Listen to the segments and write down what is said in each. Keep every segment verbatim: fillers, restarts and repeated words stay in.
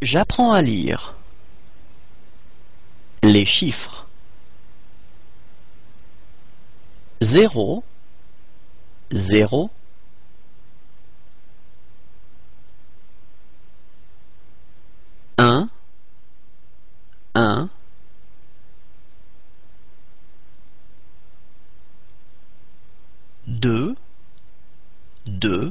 J'apprends à lire. Les chiffres. Zéro, zéro, un, un, deux, deux,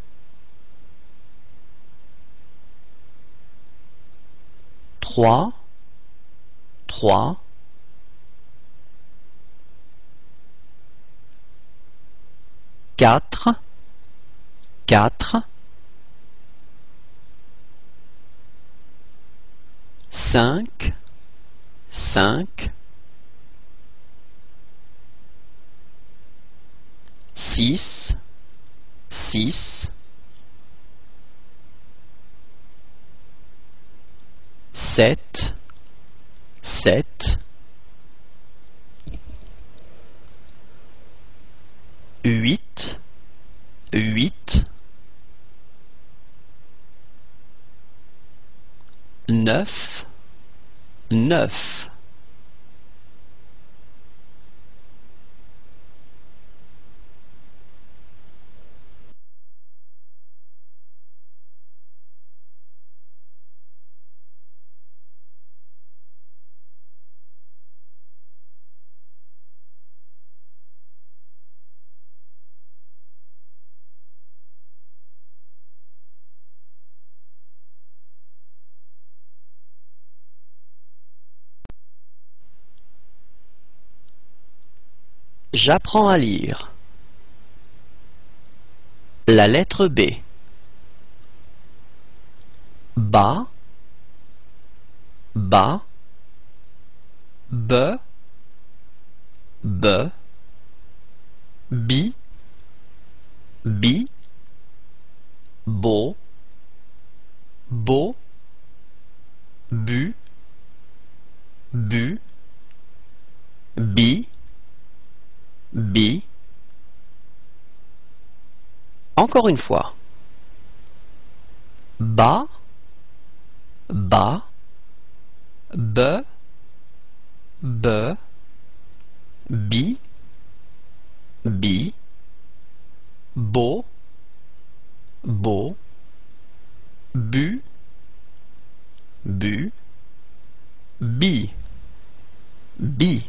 trois, trois, quatre, quatre, cinq, cinq, six, six, sept, sept, huit, huit, neuf, neuf. J'apprends à lire. La lettre B. Ba, ba, be, be, bi, bi, bo, bo, bu, bu, bi, bi. Encore une fois. Ba, ba, be, be, bi, bi, bo, bo, bu, bu, bi, bi.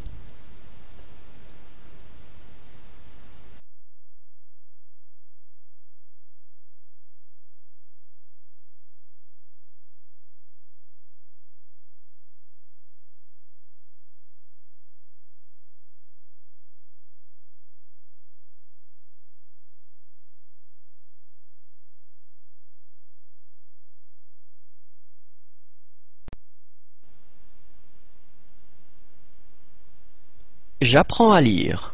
J'apprends à lire.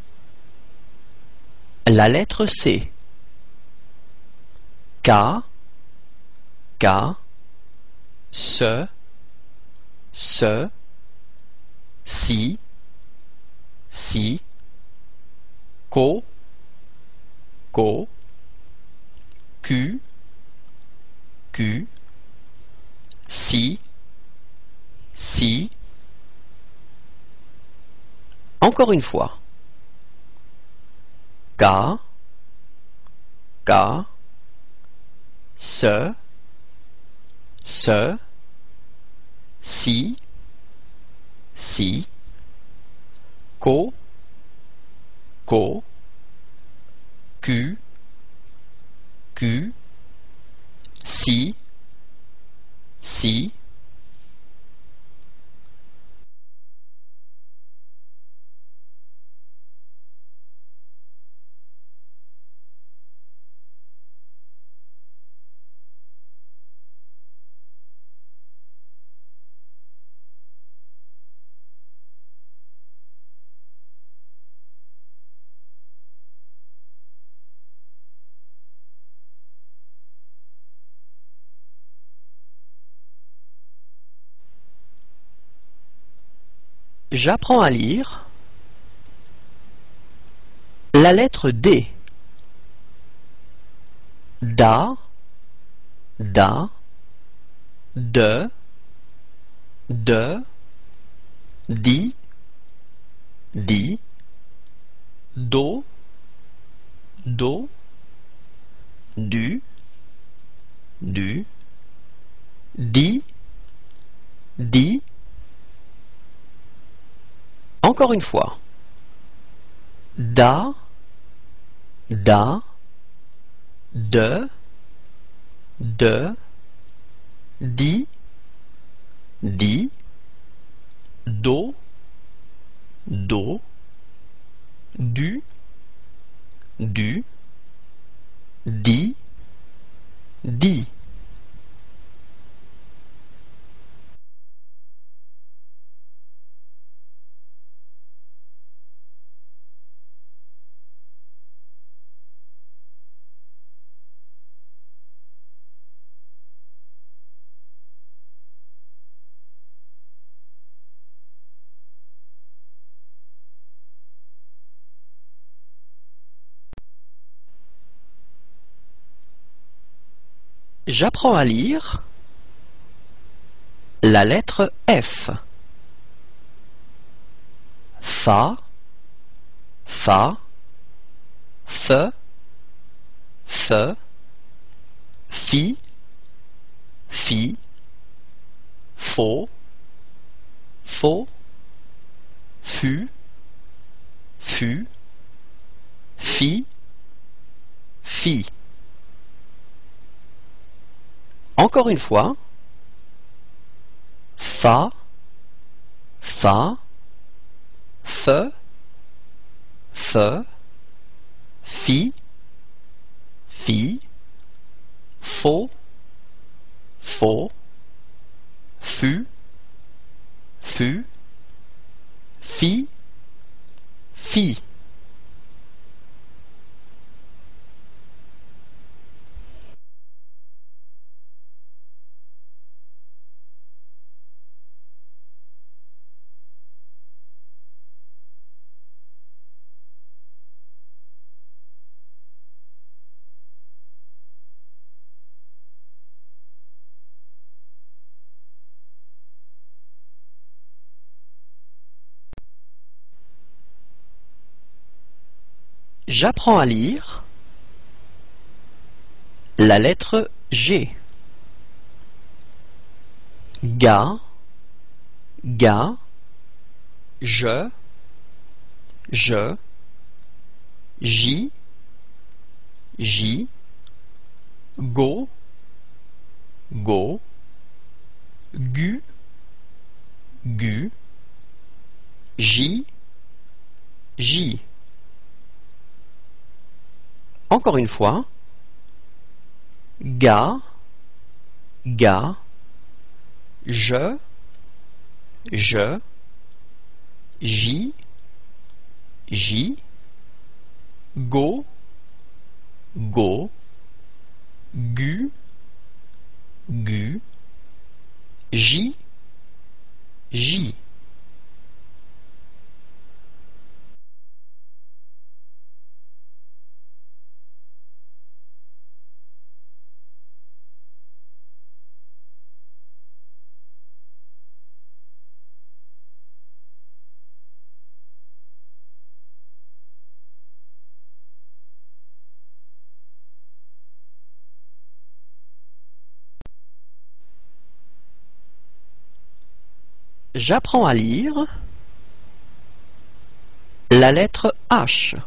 La lettre C. K, K, se, se, si, si, ko, ko, Q, Q, si, si. Encore une fois. K, K, se, se, si, si, ko, ko, Q, Q, si, si. J'apprends à lire. La lettre D. Da, da, de, de, di, di, do, do, du, du, di, di. Encore une fois. Da, da, de, de, di, di, do, do, du, du, di, di. J'apprends à lire la lettre F. Fa, fa, fe, fe, fi, fi, fo, fo, fu, fu, fi, fi. Encore une fois. Fa, fa, fe, fe, fi, fi, fo, fo, fu, fu, fi, fi. J'apprends à lire la lettre G. Ga, ga, je, je, j, j, go, go, gu, gu, j, j. Encore une fois. Ga, ga, je, je, j, j, go, go, gu, gu, j, j. J'apprends à lire la lettre H.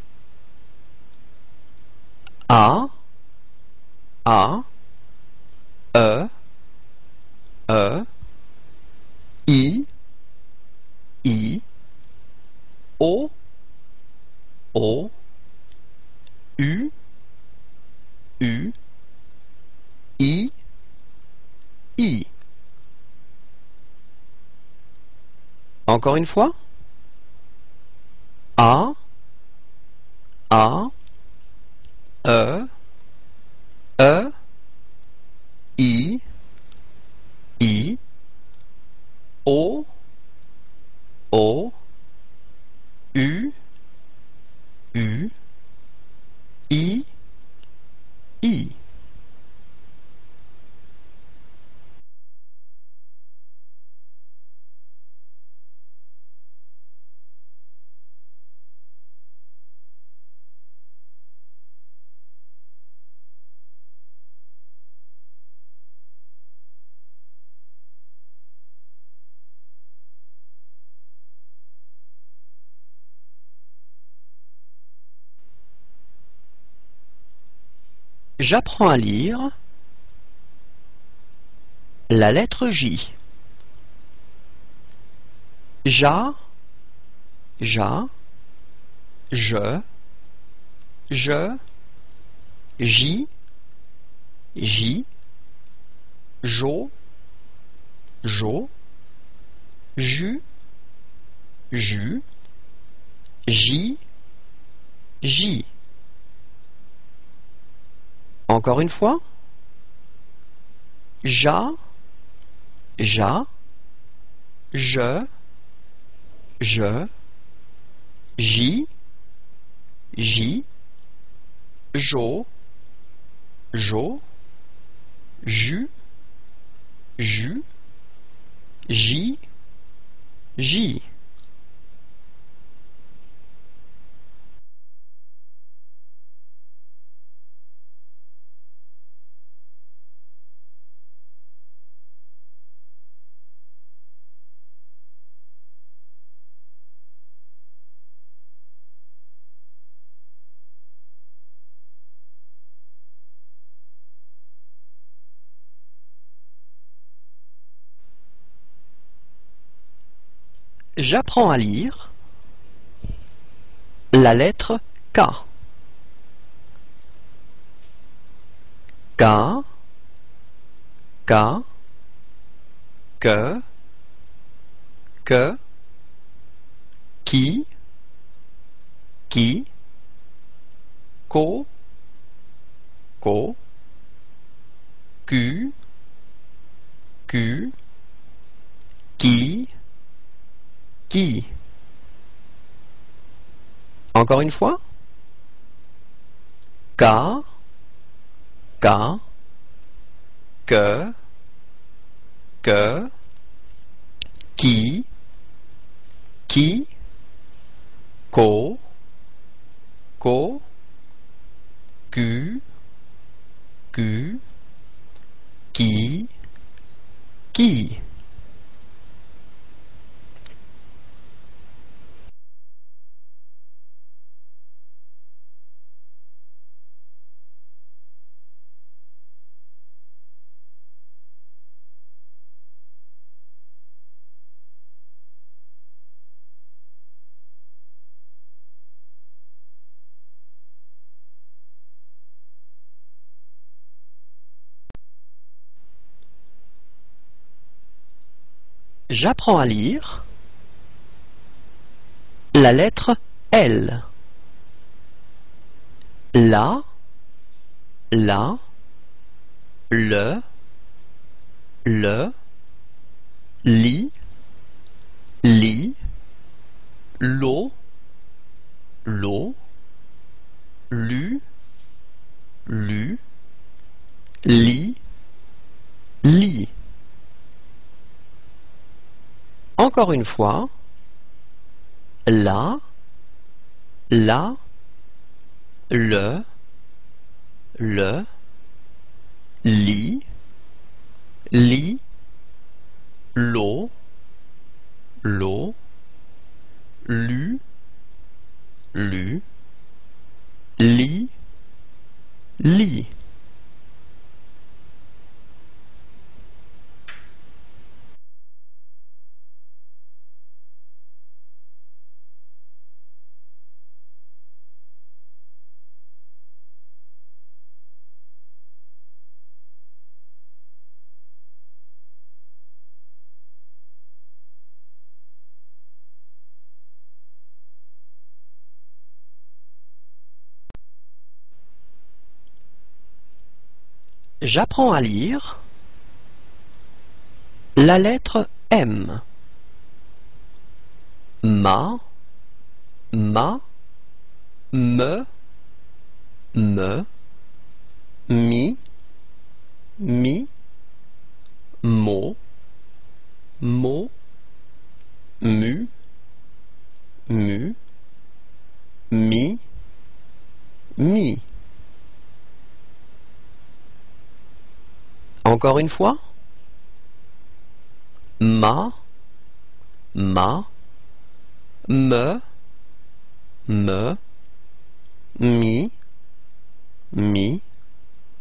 A, A, E, E, I, I, O, O, U, U, I, I. Encore une fois. A, A, E, E, I, I, O, O, U, U, I, I. J'apprends à lire la lettre J. Ja, ja, je, je, J, J, jo, jo, ju, ju, J, J. Encore une fois. Ja, ja, je, je, J, J, jo, jo, ju, ju, J, J. J'apprends à lire la lettre K. K, K, que, que, qui, qui, ko, ko, Q, Q, qui, qui. Encore une fois. K, K, que, que, qui, qui, ko, ko, Q, Q, qui, qui. J'apprends à lire la lettre L. La, la, le, le, li, li, lo, lo, lu, lu, li, li. Encore une fois. La, la, le, le, li, li, lo, lo, lu, lu, li, li. J'apprends à lire la lettre M. Ma, ma, me, me, mi, mi, mo, mo, mu, mu, mi, mi. Encore une fois. Ma, ma, me, me, mi, mi,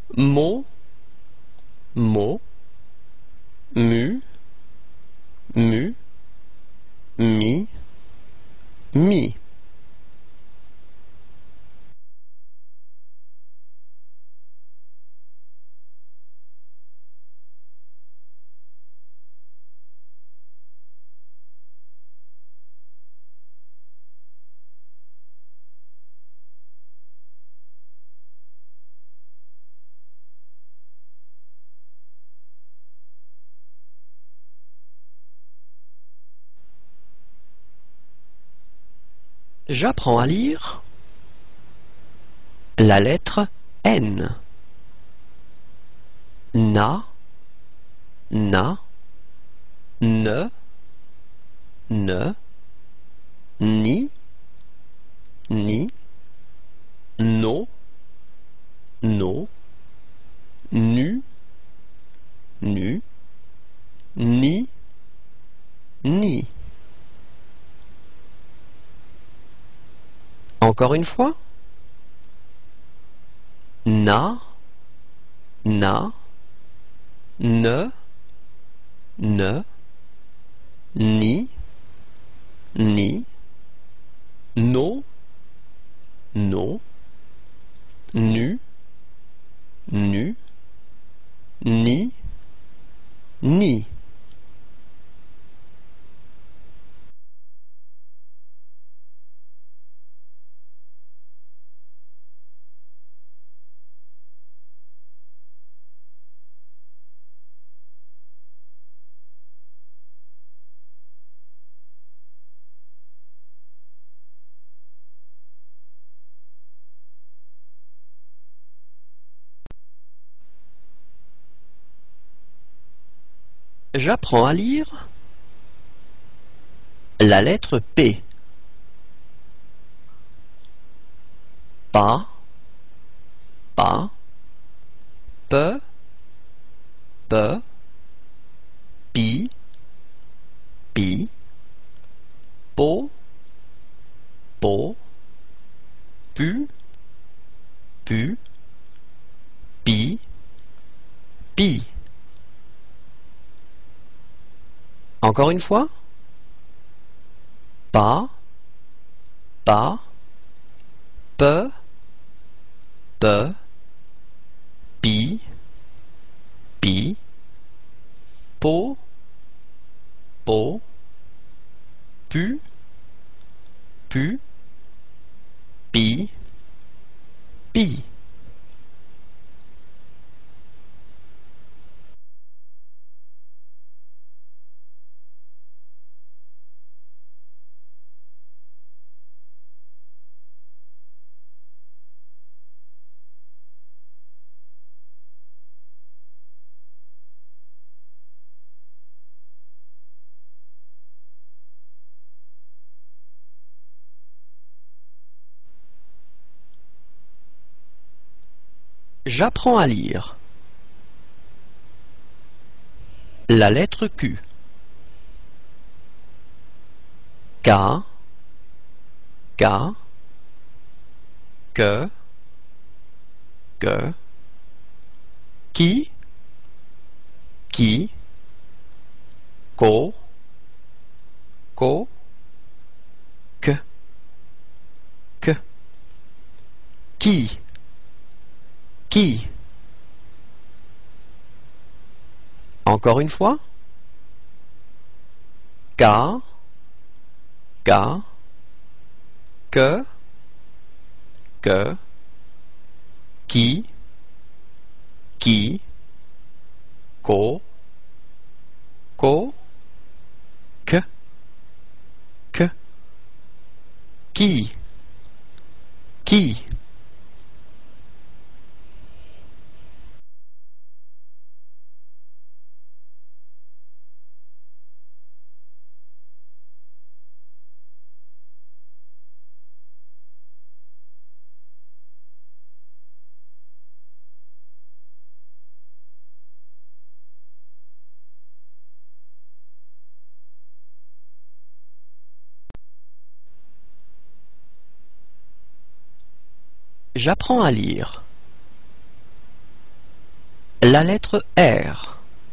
Mo, mo, mu, mu, mi, mi. J'apprends à lire la lettre N. Na, na, ne, ne, ni, ni, no, no, nu, nu, ni, ni. Encore une fois. Na, na, ne, ne, ni, ni, no, no, nu, nu, ni, ni. J'apprends à lire la lettre P. Pa, pa, pe, pe, pi, pi, po, po, pu, pu, pi, pi. Encore une fois. Pa, pa, pe, pe, pi, pi, po, po, pu, pu, pi, pi. J'apprends à lire la lettre Q. K, K, que, que, qui, qui, ko, ko, que, que, qui, qui. Encore une fois. K, K, que, que, qui, qui, ko, ko, que, que, qui, qui. J'apprends à lire La lettre R.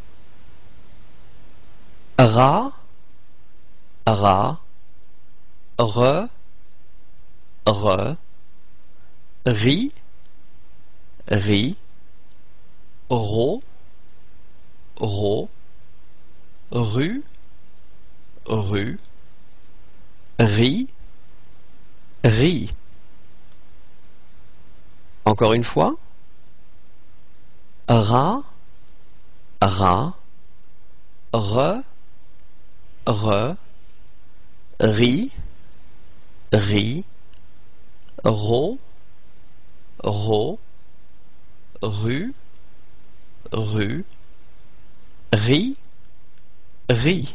Ra, ra, re, re, ri, ri, ro, ro, ru, ru, ri, ri. Encore une fois. Ra, ra, re, re, ri, ri, ro, ro, ru, ru, ri, ri.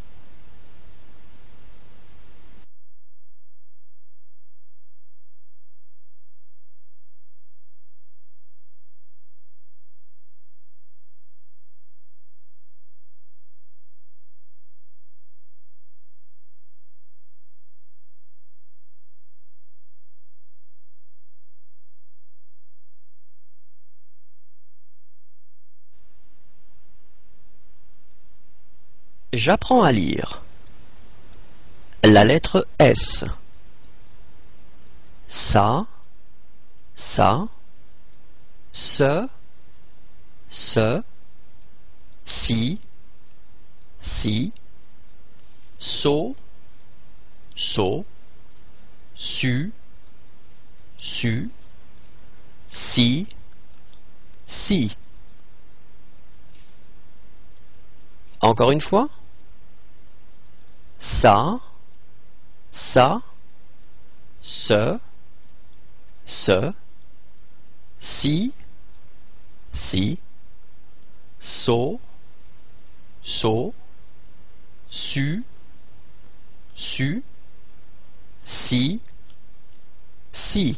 J'apprends à lire. La lettre S. Ça, ça, ce, ce, si, si, so, so, su, su, si, si. Encore une fois. Ça, ça, ce, ce, si, si, so, so, su, su, si, si.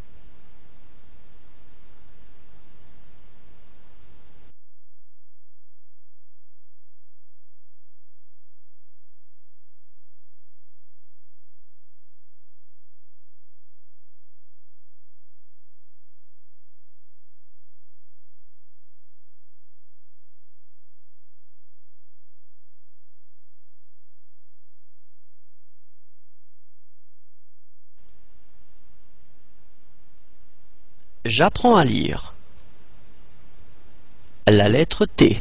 J'apprends à lire. La lettre T.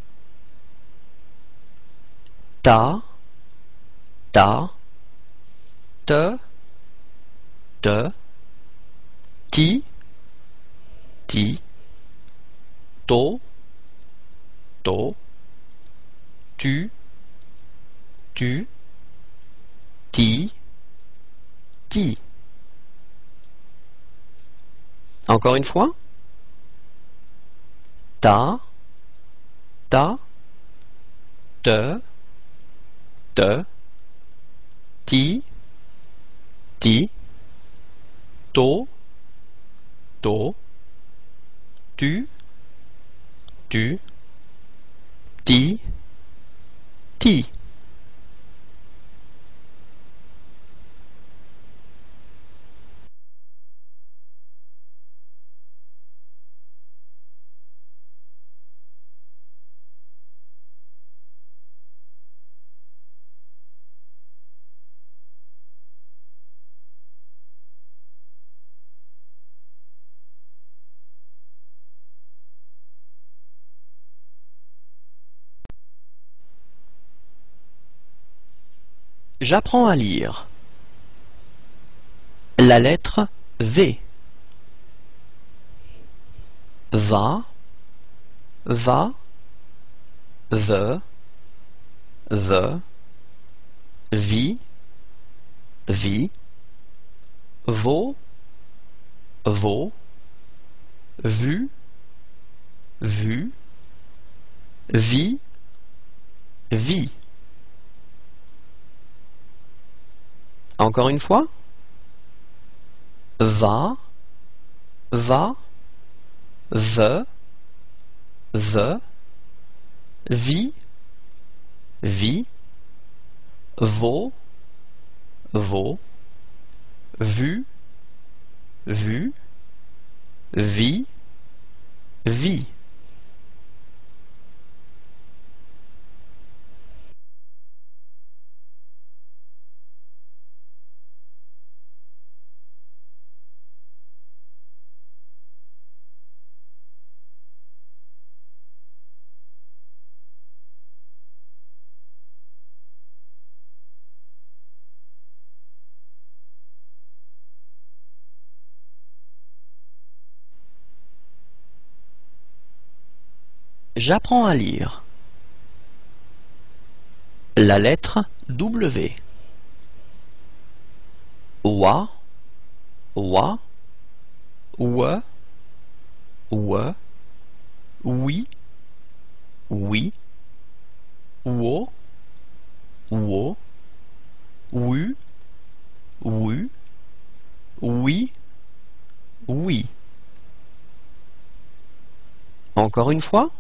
Ta, ta, te, te, ti, ti, to, to, tu, tu, ti, ti. Encore une fois. Ta, ta, te, te, ti, ti, to, to, tu, tu, ti, ti. J'apprends à lire. La lettre V. Va, va, ve, ve, vi, vi, vo, vo, vu, vu, vi, vi. Encore une fois. Va, va, ve, ve, vi, vi, vo, vo, vu, vu, vi, vi. J'apprends à lire. La lettre W. Wa, wa, we, we, oui, oui, wo, wo, wu, wu, oui, oui. Encore une fois.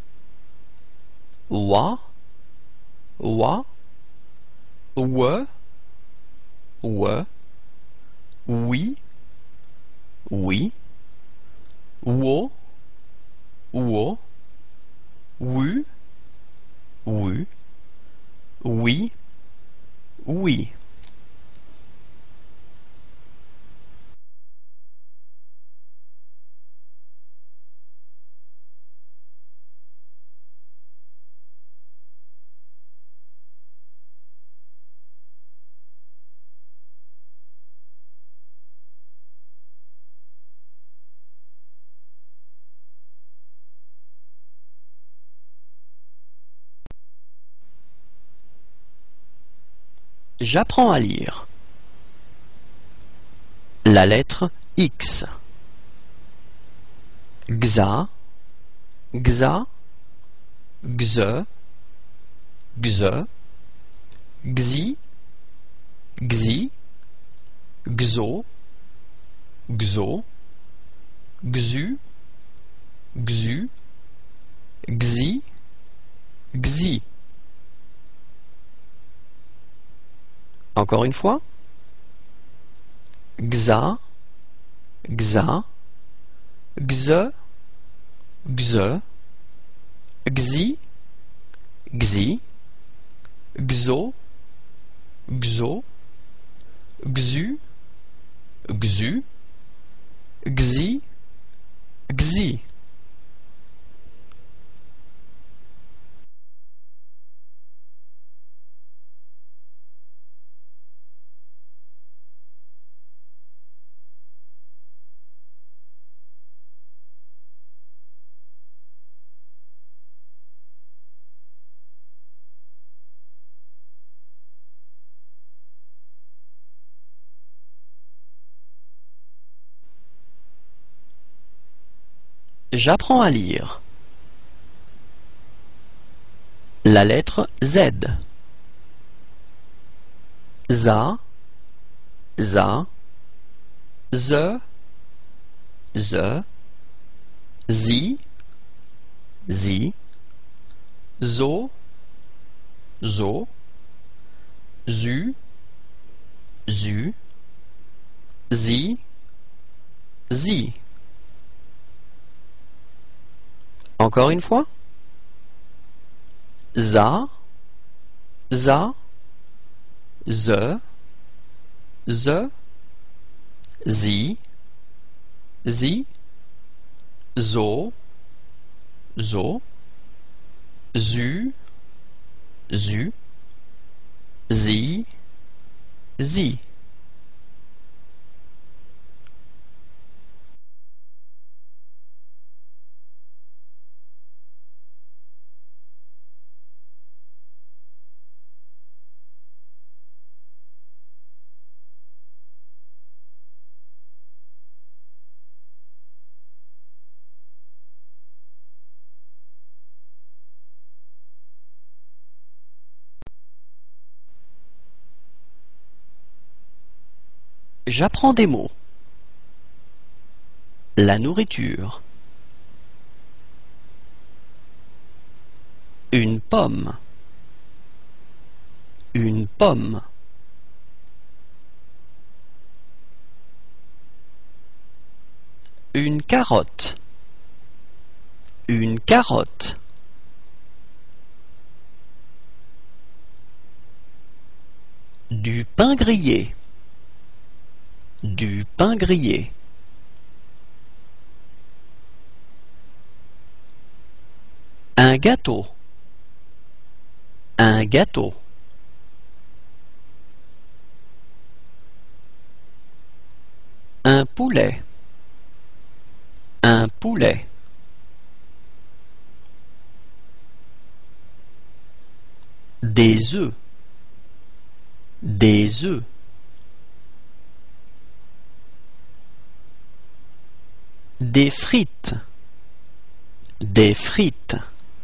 Wa, wa, we, we, oui, oui, wo, wo, wu, wu, oui, oui. J'apprends à lire. La lettre X. Xa, xa, xe, xe, xi, xi, xo, xo, xu, xu, xi, xi. Encore une fois. Xa, xa, xe, xe, xi, xi, xo, xo, xu, xu, xi, xi. J'apprends à lire. La lettre Z. Za, za, ze, ze, zi, zi, zo, zo, zu, zu, zi, zi. Encore une fois. Za, za, ze, ze, zi, zi, zo, zo, zu, zu, zi, zi. J'apprends des mots. La nourriture. Une pomme. Une pomme. Une carotte. Une carotte. Du pain grillé. Du pain grillé. Un gâteau. Un gâteau. Un poulet. Un poulet. Des œufs. Des œufs. Des frites. Des frites.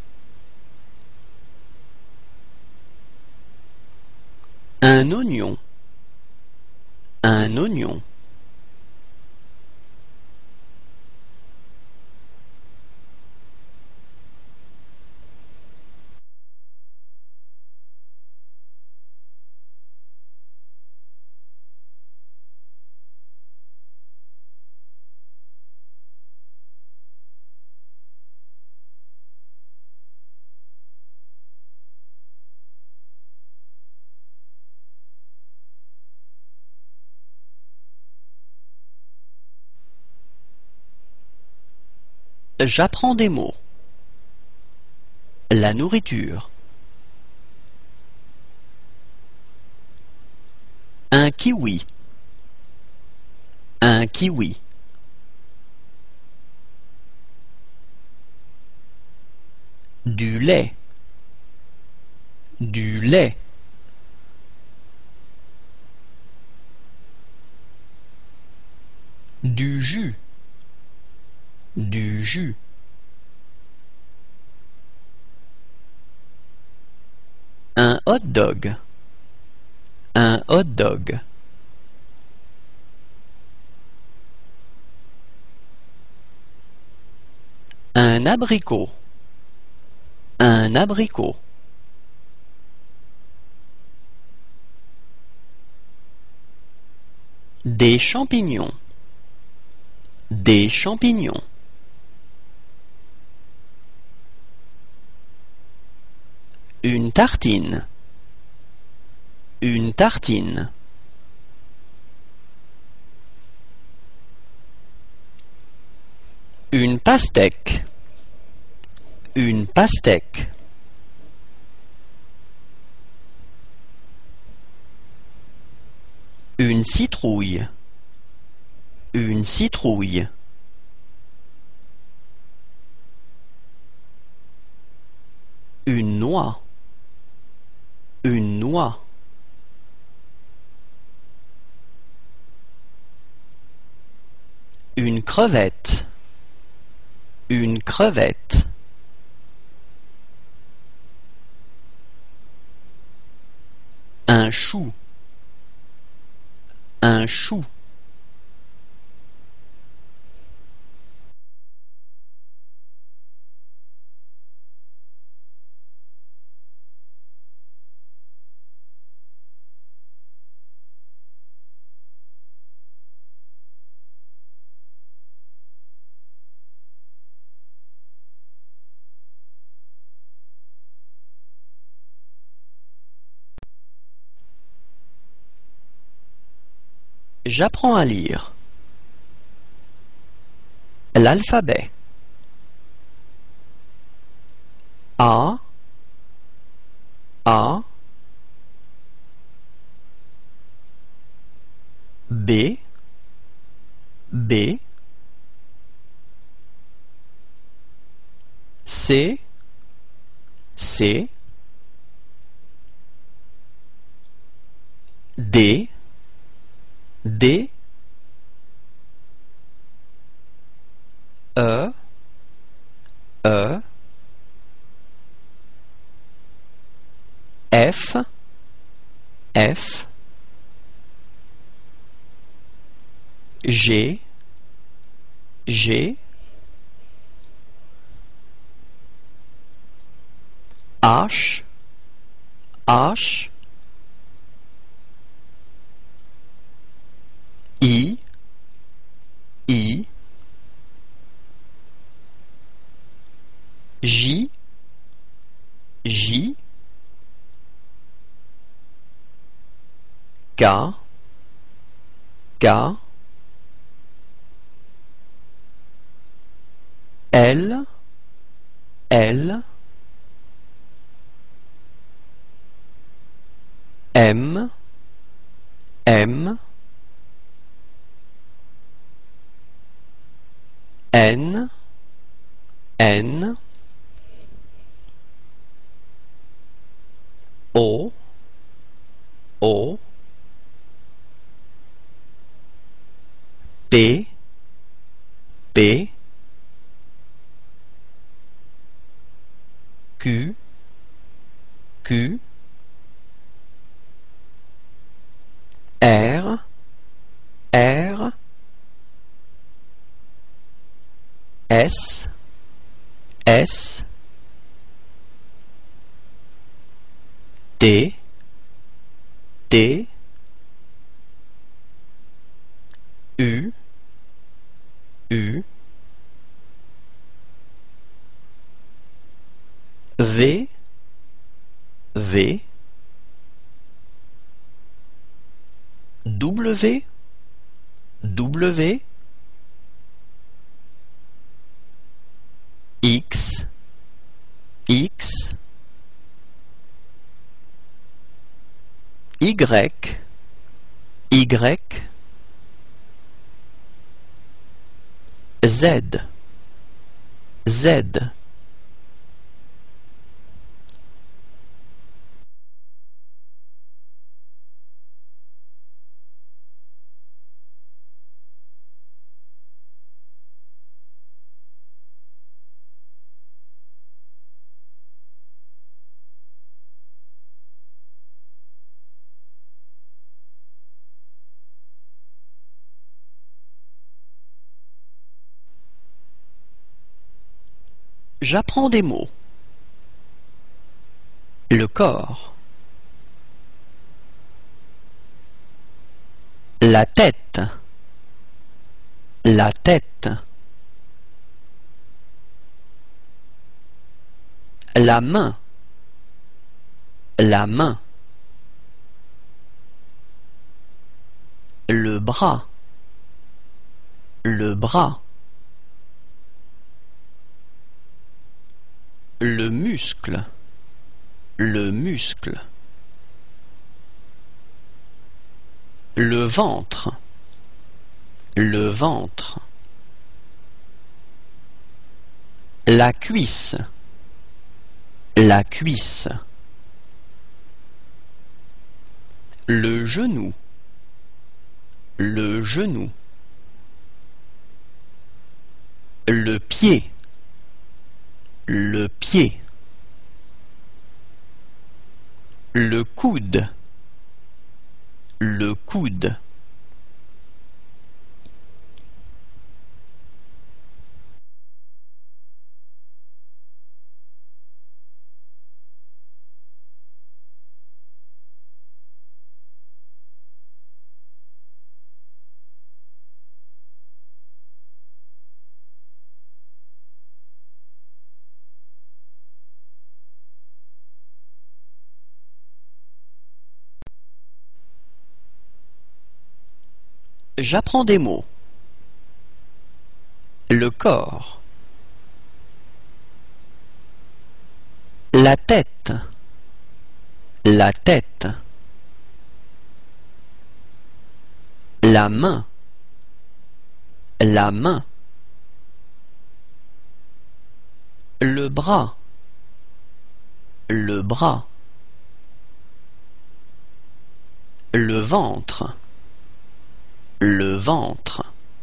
Un oignon. Un oignon. J'apprends des mots. La nourriture. Un kiwi. Un kiwi. Du lait. Du lait. Du jus. Du jus. Un hot dog. Un hot dog. Un abricot. Un abricot. Des champignons. Des champignons. Une tartine. Une tartine. Une pastèque. Une pastèque. Une citrouille. Une citrouille. Une noix. Une noix. Une crevette. Une crevette. Un chou. Un chou. J'apprends à lire. L'alphabet. A, A, B, B, C, C, D, D, E, E, F, F, G, G, H, H, I, I, J, J, K, K, L, L, M, M, N, N, O, O, P, P, Q, Q, R, R, S, S, T, T, U, U, V, V, W, W, X, X, Y, Y, Z, Z. J'apprends des mots. Le corps. La tête. La tête. La main. La main. Le bras. Le bras. Le muscle. Le muscle. Le ventre. Le ventre. La cuisse. La cuisse. Le genou. Le genou. Le pied. Le pied. Le coude. Le coude. J'apprends des mots. Le corps. La tête. La tête. La main. La main. Le bras. Le bras. Le ventre. Le ventre.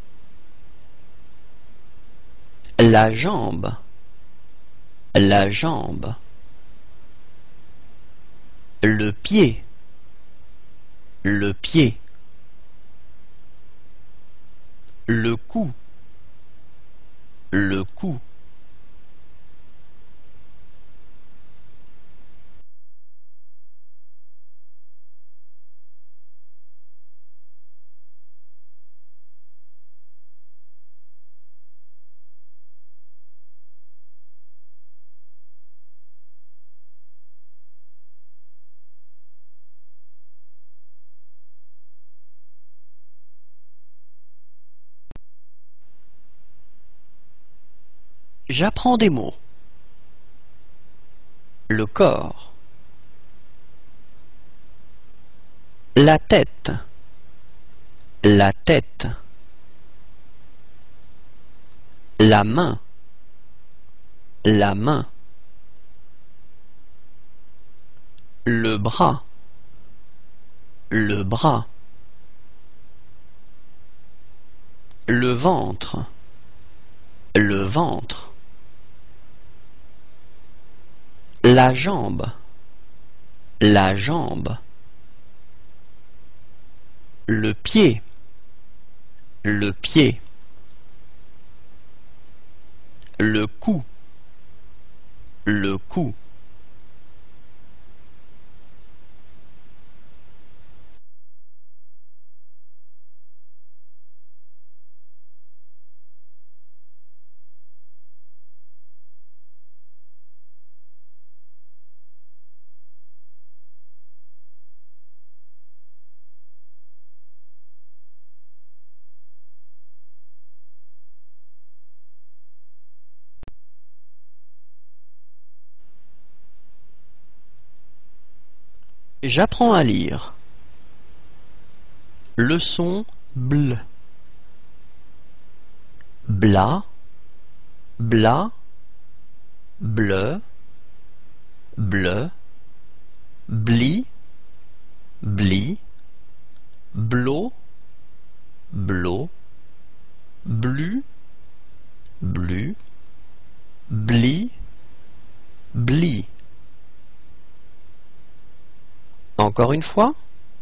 La jambe. La jambe. Le pied. Le pied. Le cou. Le cou. J'apprends des mots. Le corps. La tête. La tête. La main. La main. Le bras. Le bras. Le ventre. Le ventre. La jambe. La jambe. Le pied. Le pied. Le cou. Le cou. J'apprends à lire. Leçon bl. Bla, bla, bleu, bleu, bli, bli, blo, blo, blu, blu, bli, bli. Encore une fois.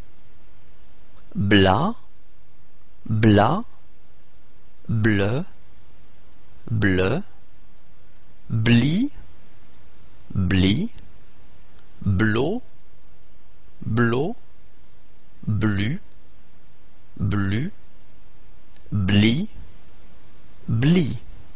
Bla, bla, bleu, bleu, bli, bli, blo, blo, blu, blu, bli, bli.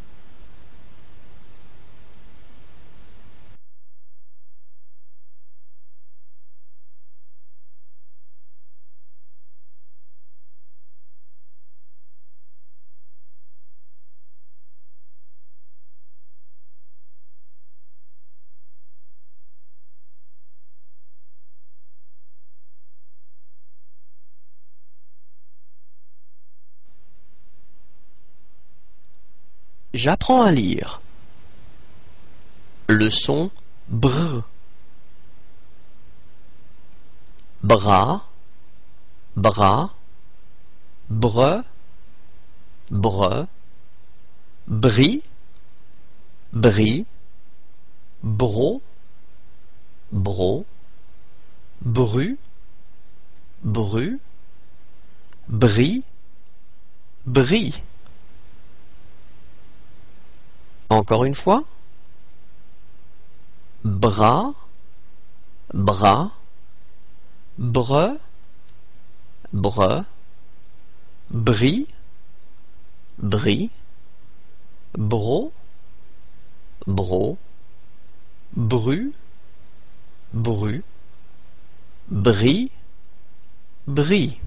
J'apprends à lire. Leçon br. Bras, bras, bre, bre, bri, bri, bro, bro, bru, bru, bri, bri. Encore une fois. Bras, bras, bre, bre, bri, bri, bro, bro, bru, bru, bri, bri.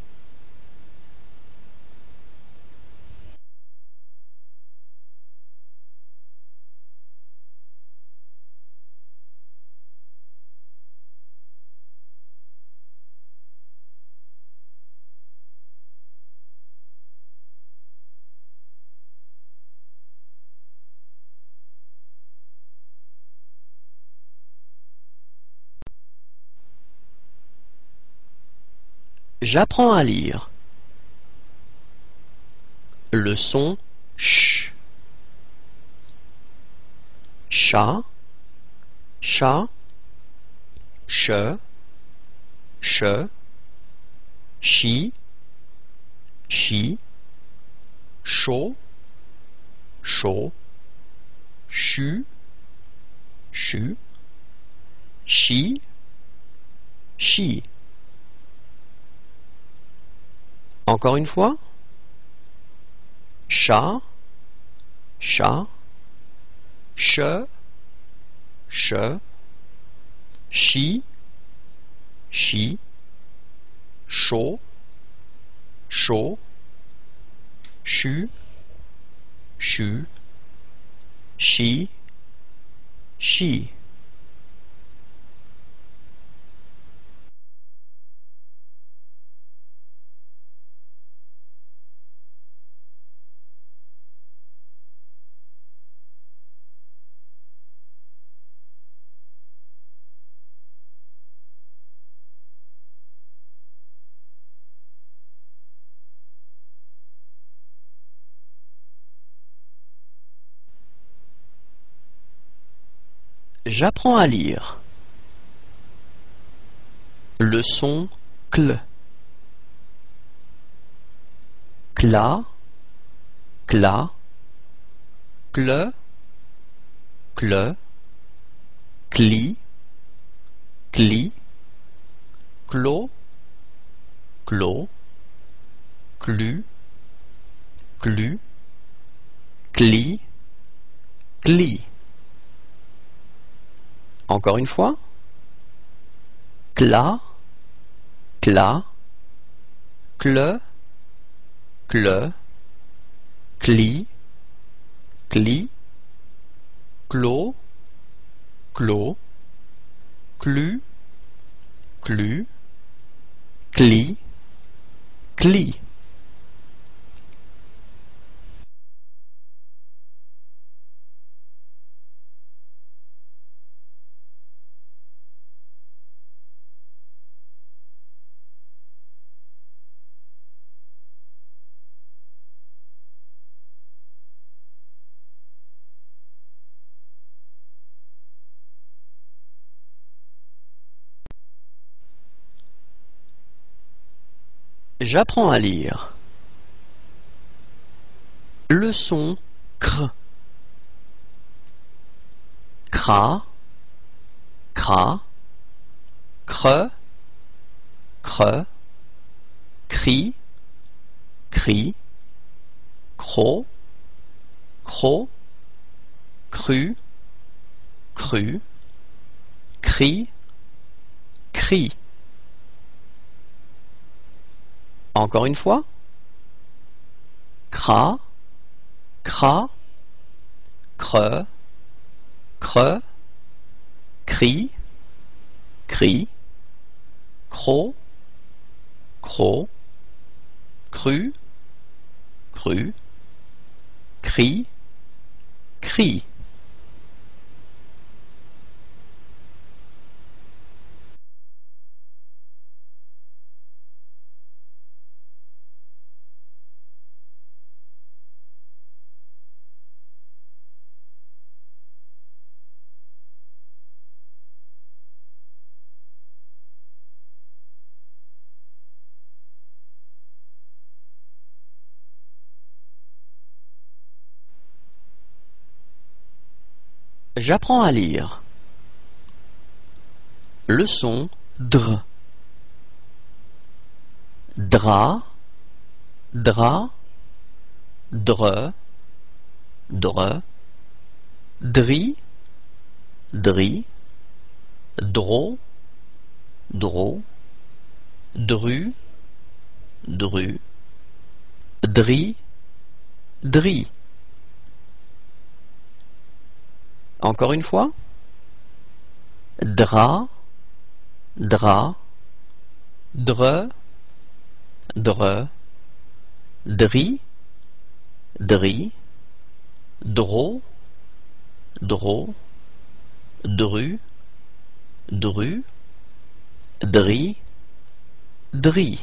J'apprends à lire. Leçon ch. Chat, chat, che, che, chi, chi, chaud, chaud, chu, chu, chi, chi. Encore une fois. Chat, chat, che, che, chi, chi, chaud, chaud, chu, chu, chi, chi. J'apprends à lire. Le son cl. Cla, cla, cle, cle, cli, cli, clo, clo, clu, clu, cli, cli. Encore une fois. Cla, cla, cle, cle, cli, cli, clo, clo, clu, clu, cli, cli. J'apprends à lire. Le son cr. Cra, cra, cre, cre, cri, cri, cro, cro, cru, cru, cri, cri. Encore une fois. Cra, cra, cre, cre, cri, cri, cro, cro, cru, cru, cri, cri. J'apprends à lire. Le son dr. Dra, dra, dre, dre, dri, dri, dro, dro, dru, dru, dri, dri. Encore une fois. Dra, dra, dre, dre, dri, dri, dro, dro, dru, dru, dri, dri.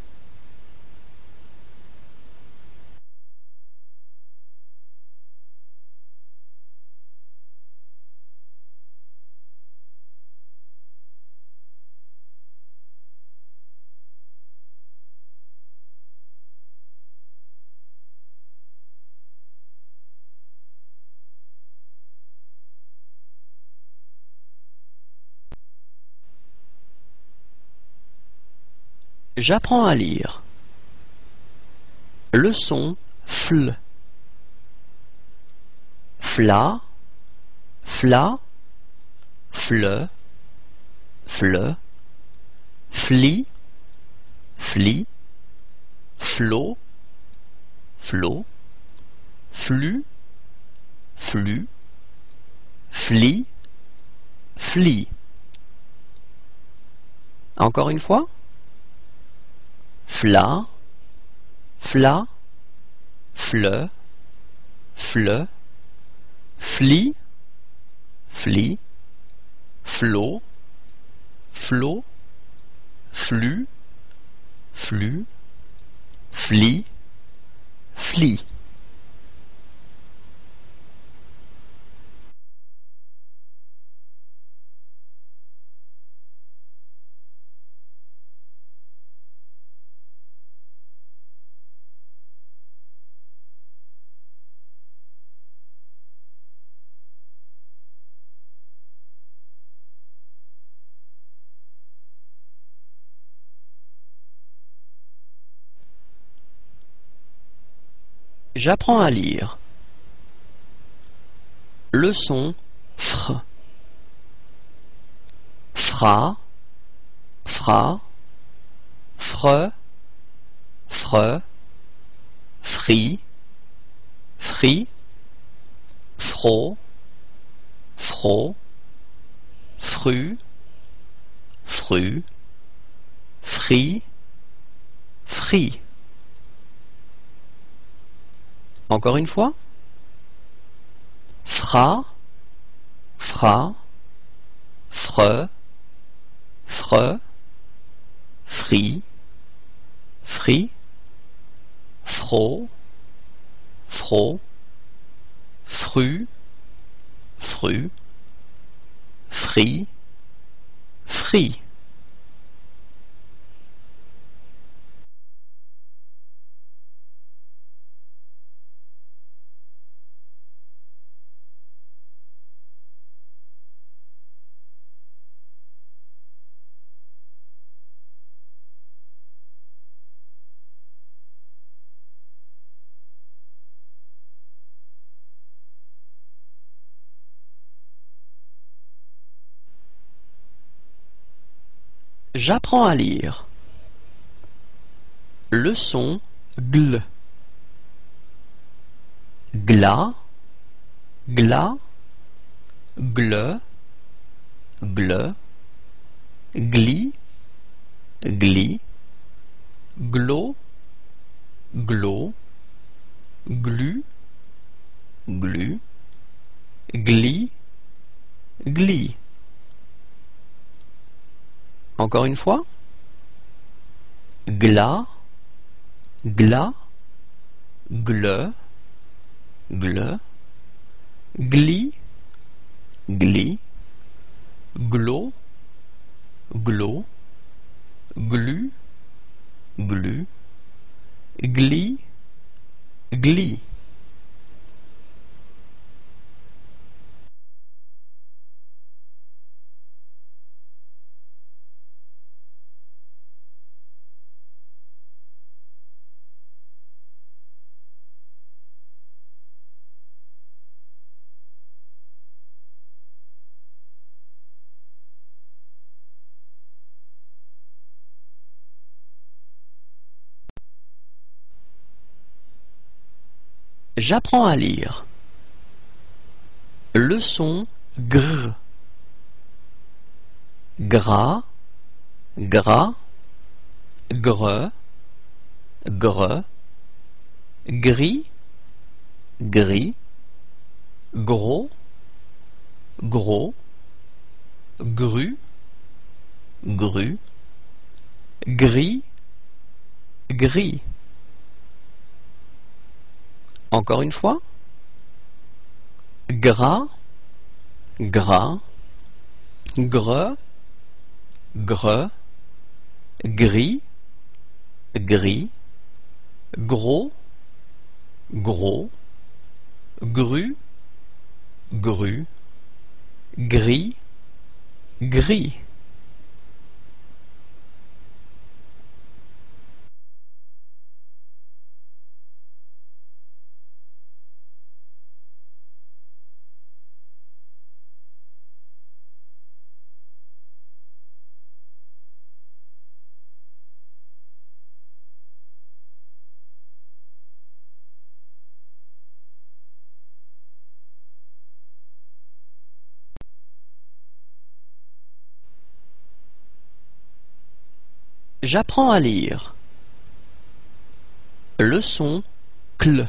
J'apprends à lire. Le son fl. Fla, fla, fle, fle, fli, fli, flo, flo, flu, flu, fli, fli. Encore une fois. Fla, fla, fle, fle, fli, fli, flo, flo, flu, flu, fli, fli. J'apprends à lire. Leçon fr. Fra, fra, fre, fre, fri, fri, fro, fro, fru, fru, fri, fri. Encore une fois. Fra, fra, fre, fre, fri, fri, fro, fro, fru, fru, fri, fri. J'apprends à lire. Leçon gl. Gla, gla, gle, gle, gli, gli, glo, glo, glu, glu, gli, gli. Encore une fois. Gla, gla, gle, gle, gli, gli, glo, glo, glu, glu, gli, gli. J'apprends à lire. Leçon gr. Gras, gras, gre, gre, gris, gris, gros, gros, gru, gru, gris, gris. Encore une fois. Gras, gras, gre, gre, gris, gris, gros, gros, gru, gru, gris, gris. J'apprends à lire. Leçon cl.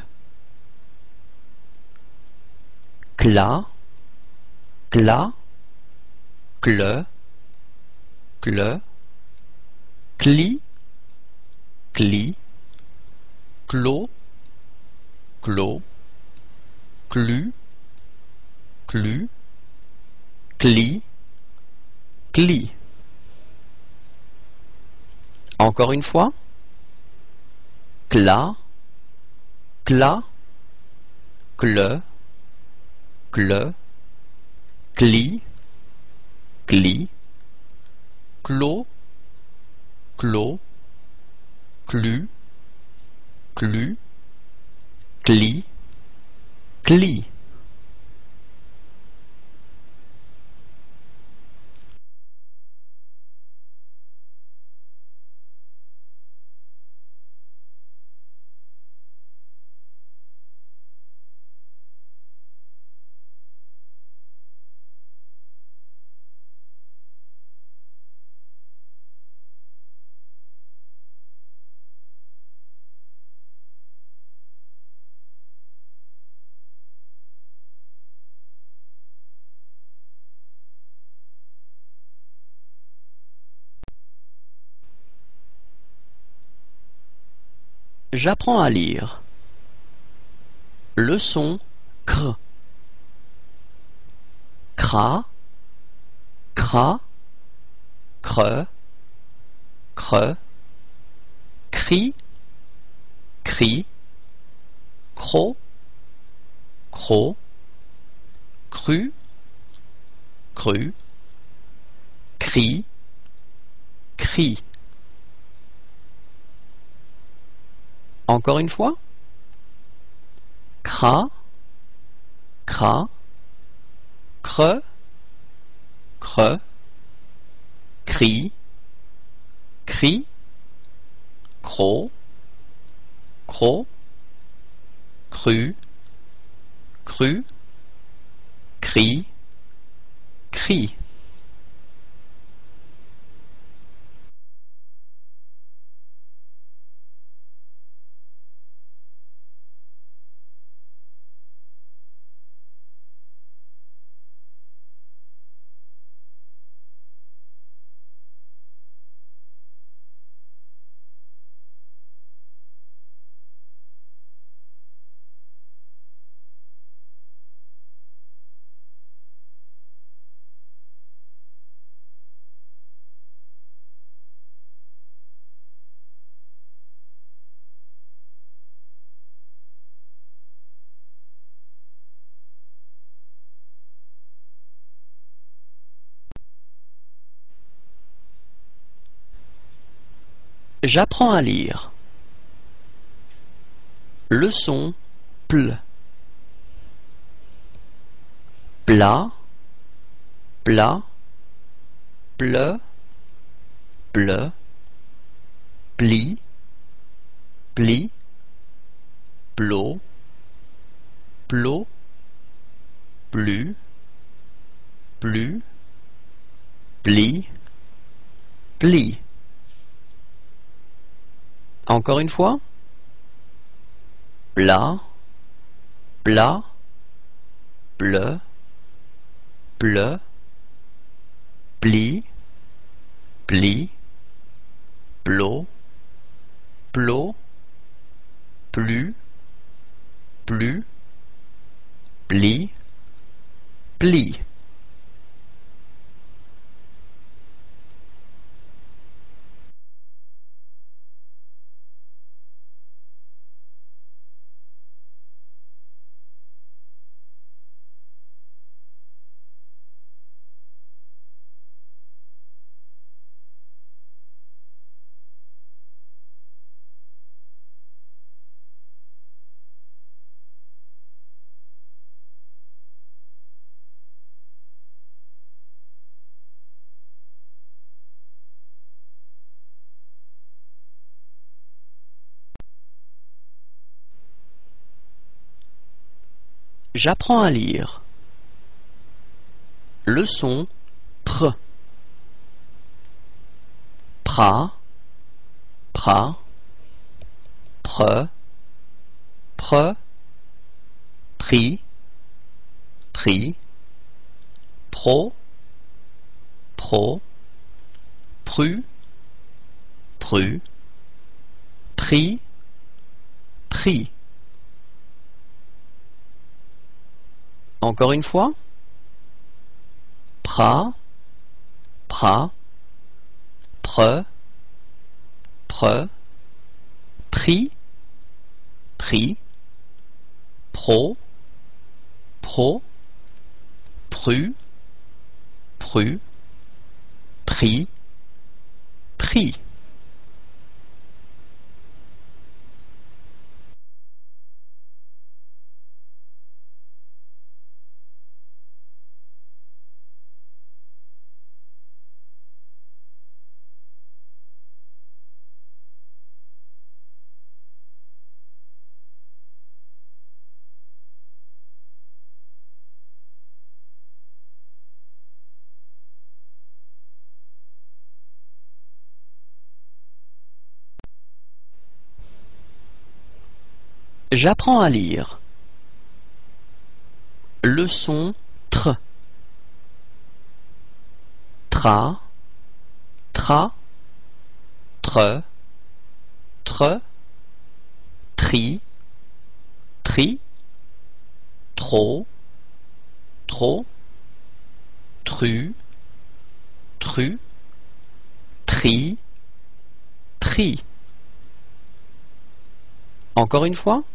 Cla, cla, cle, cle, cli, cli, clos, clos, clu, clu, cli, cli. Encore une fois. Cla, cla, cle, cle, cli, cli, clos, clos, clu, clu, cli, cli. J'apprends à lire. Leçon cr. Cra, cra, cre, cre, cri, cri, cro, cro, cru, cru, cri, cri. Encore une fois. Cra, cra, cre, cre, cri, cri, cro, cro, cru, cru, cri, cri. J'apprends à lire. Leçon pl. Plat, plat, ple, ple, pli, pli, plot, plot, plus, plus, pli, pli. Encore une fois. Plat, plat, ple, ple, pli, pli, plot, plot, plus, plus, pli, pli. J'apprends à lire. Leçon pr. Pra, pra, pre, pre, pri, pri, pro, pro, pru, pru, pri, pri. Encore une fois. Pra, pra, pre, pre, pri, pri, pro, pro, pru, pru, pri, pri. J'apprends à lire. Le son tr. Tra, tra, tre, tre, tri, tri, trop, trop, tru, tru, tri, tri. Encore une fois.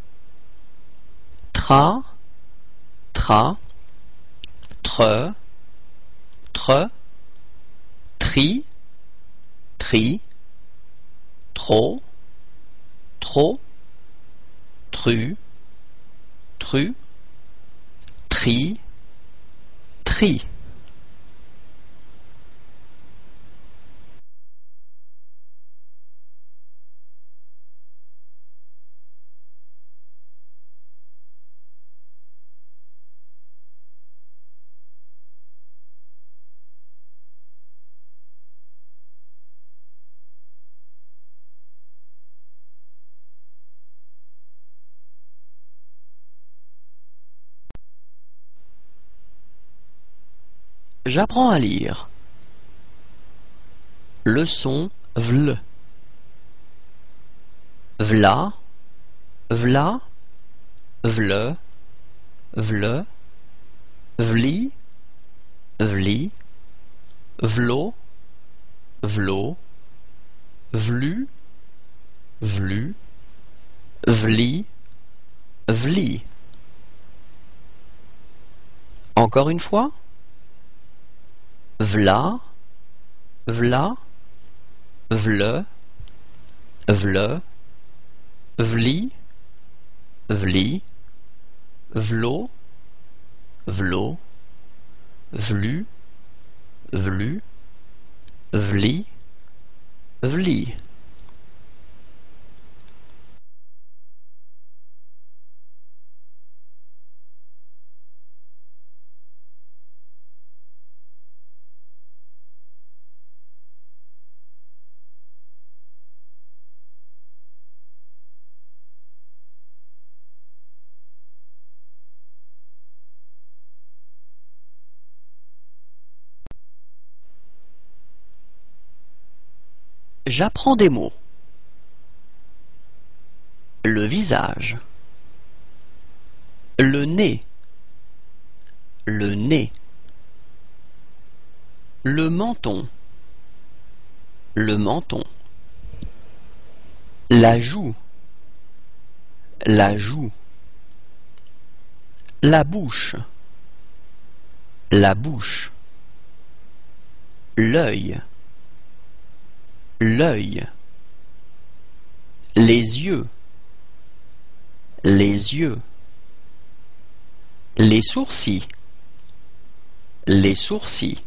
Tra, tra, tre, tre, tri, tri, trop, trop, tru, tru, tri, tri. J'apprends à lire. Le son vl. Vla, vla, vle, vle, vli, vli, vlo, vlo, vlu, vlu, vli, vli. Encore une fois. Vla, vla, vle, vle, vli, vli, vlo, vlo, vlu, vlu, vli, vli. J'apprends des mots. Le visage. Le nez. Le nez. Le menton. Le menton. La joue. La joue. La bouche. La bouche. L'œil. L'œil. Les yeux. Les yeux. Les sourcils. Les sourcils.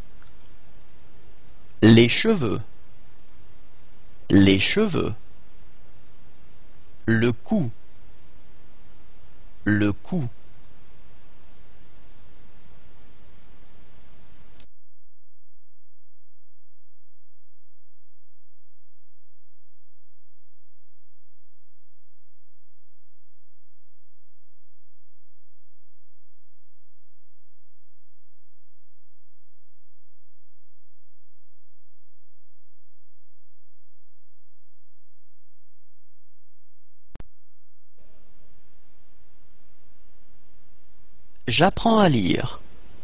Les cheveux. Les cheveux. Le cou. Le cou. J'apprends à lire.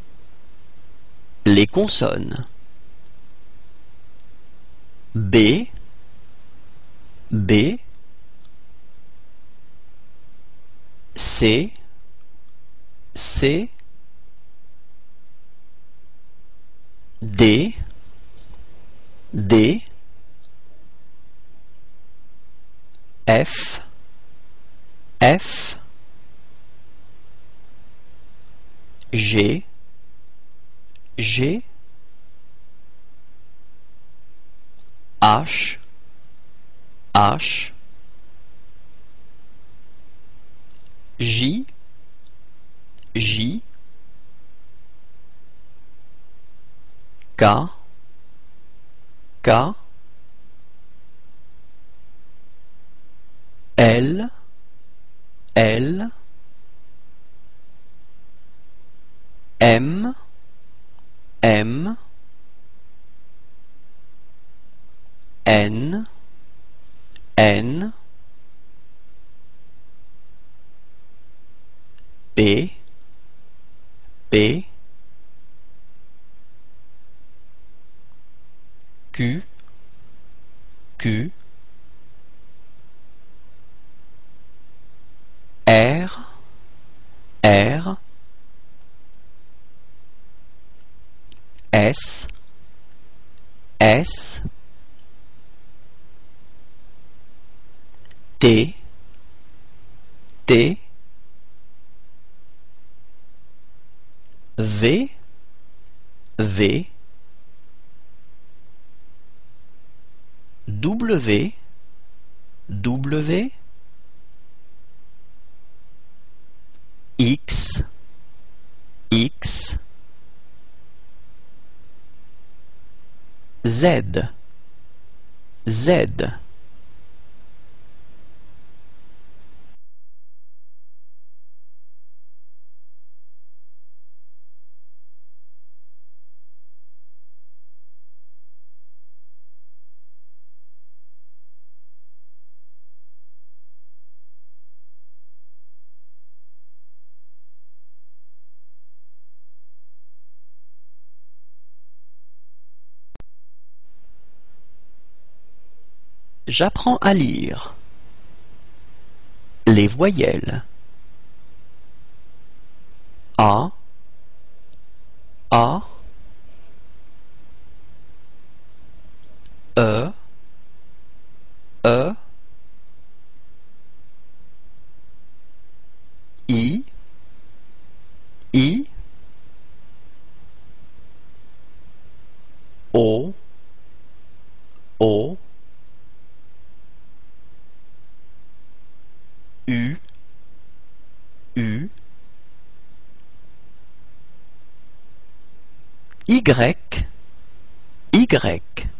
Les consonnes. B, B, C, C, D, D, F, F, G, G, H, H, J, J, K, K, L, L M M N N P P Q Q R R S S T T V V W W X X Z Z J'apprends à lire les voyelles A, A, E, E, I, I, O, O, U, U, Y, Y.